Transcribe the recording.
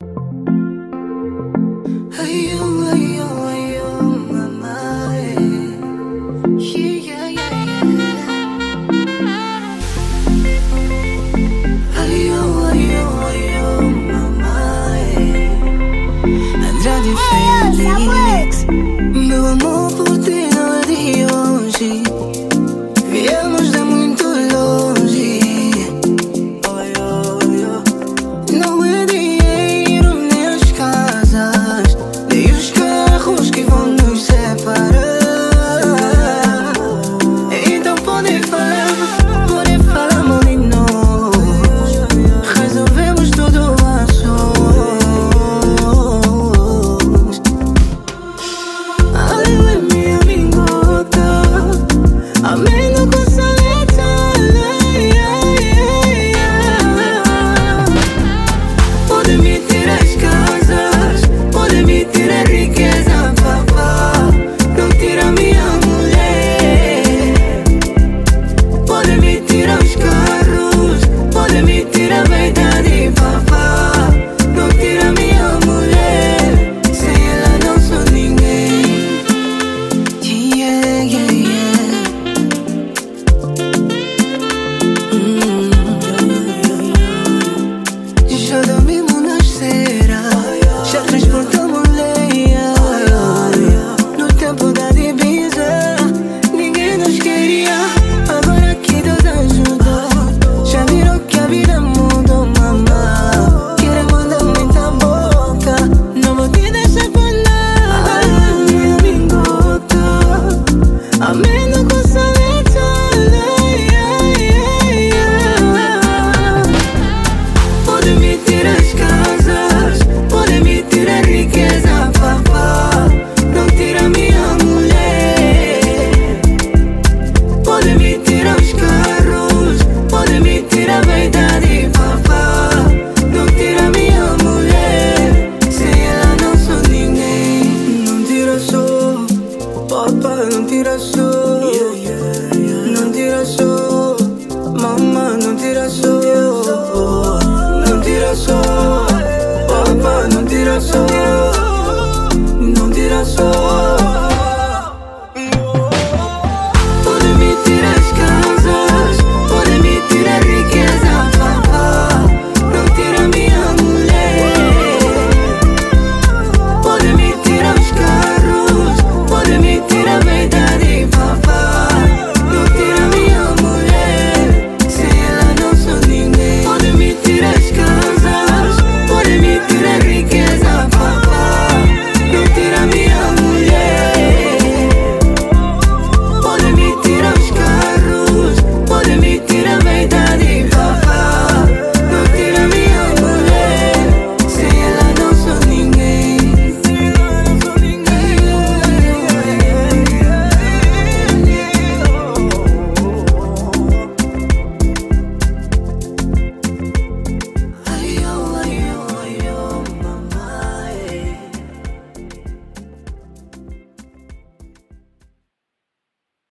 Felix, meu amor por ti não é de hoje. Viemos de muito longe. Não é dinheiro nem as casas, nem os carros que vão nos separar. Então podem falar mal de nós. Resolvemos tudo a sós. Amendo com saleta, pode me tirar as casas, pode me tirar riqueza, papá. Não tira minha mulher. Pode me tirar os carros, pode me tirar a verdade, papá. Não tira minha mulher. Sem ela não sou ninguém. Yeah, yeah, yeah. Já dormimos na esteira, já transportamos lenha. No tempo da divisa, ninguém nos queria. Agora que Deus ajudou, já virou que a vida mudou, mamá. Quer mandar muita boca, não vou te deixar por nada. Minha amigota, amendo com saleta. Pode me tirar as casas, pode me tirar riqueza, papá. Não tira minha mulher. Pode me tirar os carros, pode me tirar a verdade, papá. Não tira minha mulher. Sem ela não sou ninguém. Não tira só, papá, não tira só. Não tira só, mamãe, não tira só. Não tira só, papá, não tira só. Não tira só.